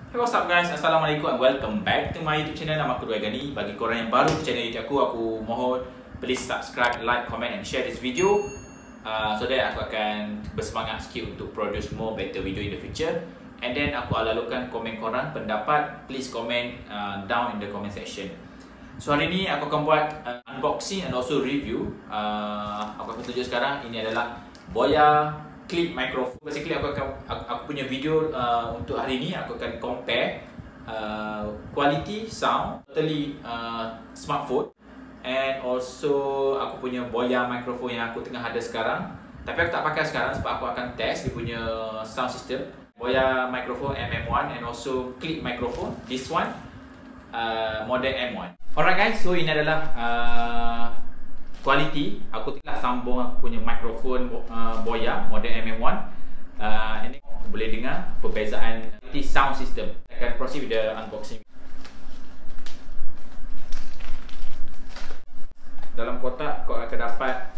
Hey, what's up guys? Assalamualaikum and welcome back to my YouTube channel. Nama aku Dwi Gani. Bagi korang yang baru ke channel YouTube aku mohon please subscribe, like, comment and share this video so that aku akan bersemangat sikit untuk produce more better video in the future. And then aku lalukan komen korang, pendapat, please comment down in the comment section. So hari ni aku akan buat unboxing and also review. Aku akan tunjuk sekarang, ini adalah Boya Clip Microphone. Basically aku punya video untuk hari ni aku akan compare quality sound totally smartphone and also aku punya Boya microphone yang aku tengah ada sekarang. Tapi aku tak pakai sekarang sebab aku akan test dia punya sound system. Boya microphone MM1 and also Clip microphone. This one model M1. Alright guys, so ini adalah quality. Aku telah sambung aku punya mikrofon Boya model MM1. Ini boleh dengar perbezaan quality sound system. Saya akan proceed with the unboxing. Dalam kotak kau akan dapat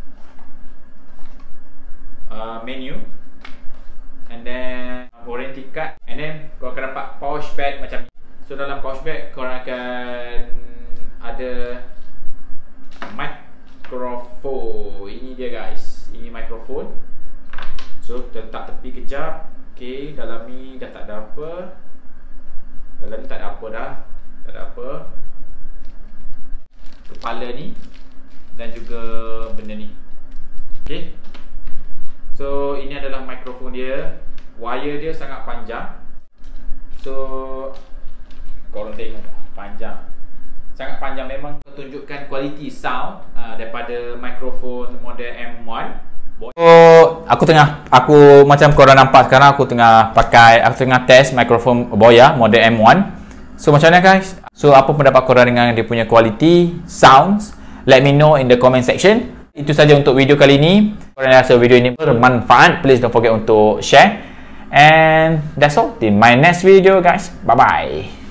menu and then warranty card and then kau akan dapat pouch bag macam ni. So dalam pouch bag kau akan ada mikrofon. Ini dia guys, ini mikrofon. So letak tepi kejap. Okay, dalam ni dah tak ada apa. Dalam ni tak ada apa dah. Tak ada apa. Kepala ni dan juga benda ni. Okay, so ini adalah mikrofon dia. Wire dia sangat panjang. So korang tengok, panjang, sangat panjang memang. Tunjukkan quality sound daripada mikrofon model M1. So aku macam korang nampak sekarang aku tengah test mikrofon Boya model M1. So macam mana guys? So apa pendapat korang dengan dia punya quality sounds? Let me know in the comment section. Itu saja untuk video kali ini. Korang rasa video ini bermanfaat, please don't forget untuk share. And that's all. In my next video guys. Bye bye.